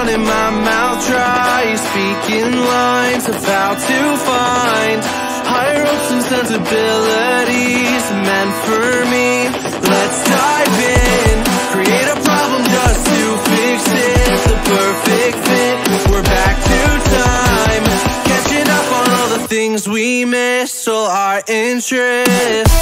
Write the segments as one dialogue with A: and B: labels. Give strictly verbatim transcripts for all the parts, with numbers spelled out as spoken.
A: running my mouth dry, speaking lines about to find higher hopes and sensibilities meant for me. Let's dive in, create a problem just to fix it. The perfect fit, we're back to time, catching up on all the things we missed, all our interests.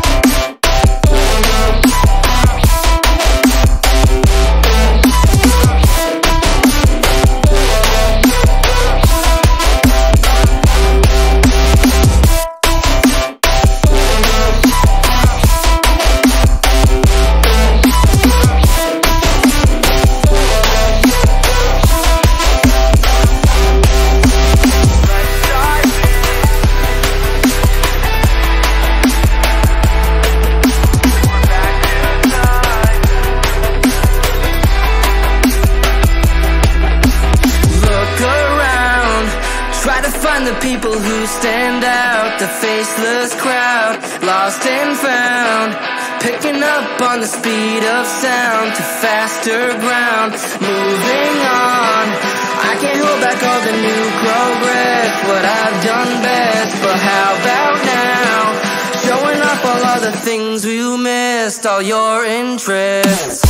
A: The people who stand out, the faceless crowd, lost and found, picking up on the speed of sound to faster ground, moving on. I can't hold back all the new progress, what I've done best, but how about now, showing up all other things we missed, all your interests.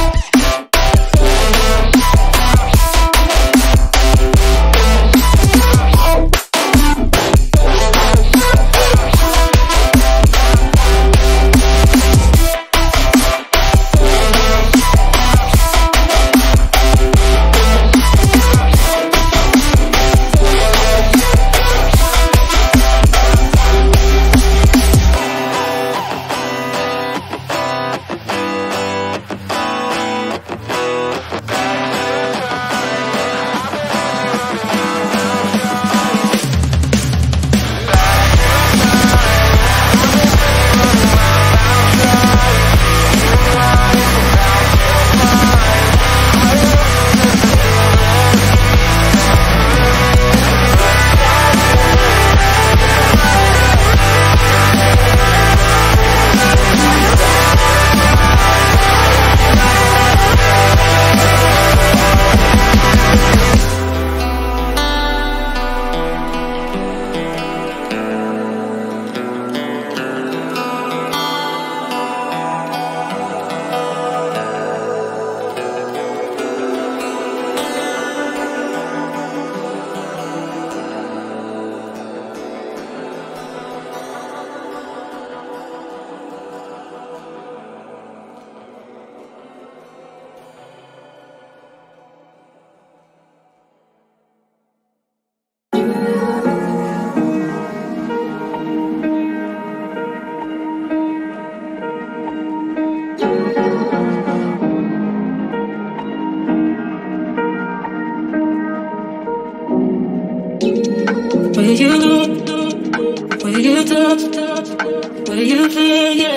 B: Will you look? Will you touch? Will you feel? Yeah.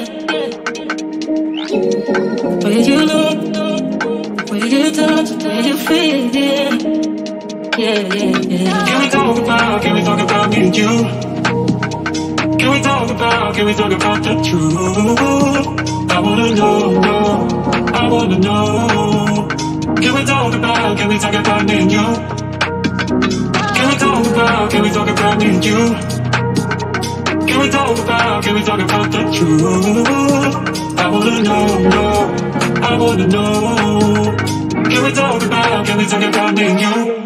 B: Will you look? Will you touch? Will you feel? Yeah. Yeah, yeah, yeah.
C: Can we talk about? Can we talk about me and you? Can we talk about? Can we talk about the truth? I wanna know, know. I wanna know. Can we talk about? Can we talk about me and you? Can we talk about, can we talk about me and you? Can we talk about, can we talk about the truth? I wanna know, know, I wanna know. Can we talk about, can we talk about me and you?